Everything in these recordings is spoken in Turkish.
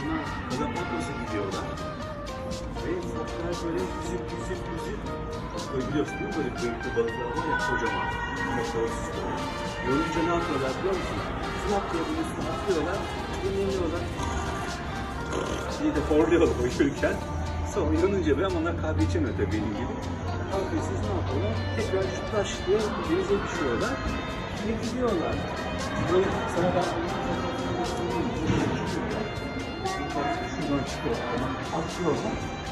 Bunlar kadın potosu gidiyorlar. Ve foklar böyle yüzüp. Çok biliyorsun değil mi? Böyle bıyıklı balıklar var ya, kocaman. Ama soğuksuz böyle. Yorunca ne yapıyorlar biliyor musun? Snap diye bunun üstüne atlıyorlar. Dinleniyorlar. Bir de horluyorlar uyurken. Sonra uyanınca ben, onlar kahve içemiyor tabii benim gibi. Kahvesiz ne yapıyorlar? Tekrar şu taş diye denize düşüyorlar. Ve gidiyorlar. Böyle sana ben şuradan çıkıyor. Atlıyorlar.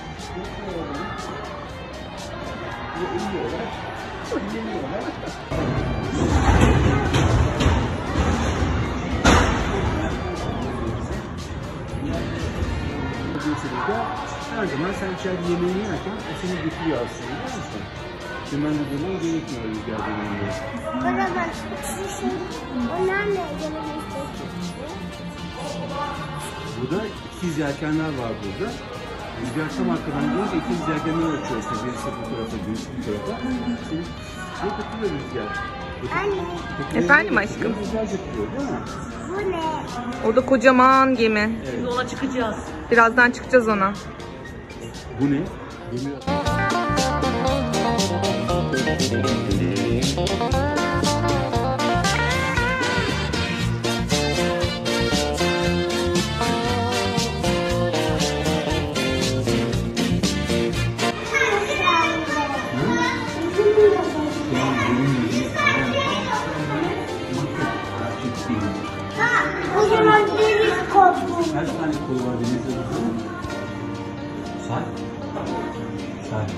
Ve uyuyorlar. Dinleniyorlar. Her zaman sen içeride yemeğini yerken o seni götürüyor aslında, biliyor musun? Dümen ödemem gerekmiyor rüzgar döneminde. Bana bak, onlar ne ödememi Burada ikiz yelkenler var burada. Rüzgar tam arkadan gelince ikiz yelkenler açıyor işte. Birisi bu tarafa, birisi bu tarafa. Seni götürüyor rüzgar. Anne. Efendim aşkım? Rüzgar götürüyor değil mi? Bu ne? Orada kocaman gemi. Evet. Yola çıkacağız. Birazdan çıkacağız ona. Bu ne? Gemi. Kocaman deniz korkmuş. Kaç tane kolu var denizde? Say. Say.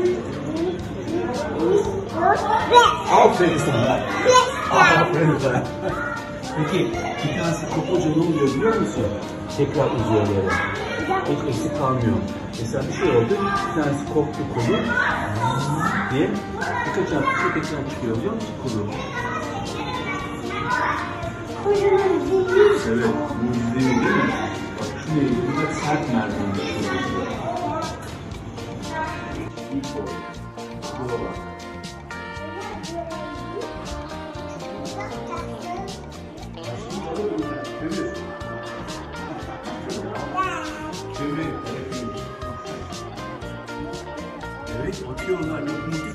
Aferin sana. Aferin sana. Peki bir tanesi kopuca ne oluyor biliyor musun? Tekrar uzuyor böyle. Hiç eksik kalmıyor. Mesela bir şey oldu, bir tanesi koptu kolu diye birkaç hafta tekrar çıkıyor biliyor musun kolu? Kocaman deniz. Evet, bu değil mi? Bak şu neydi? Bu da sert merdiven. İlk o. Buna bak. Kömür. Evet, atıyorlar. Lokomotif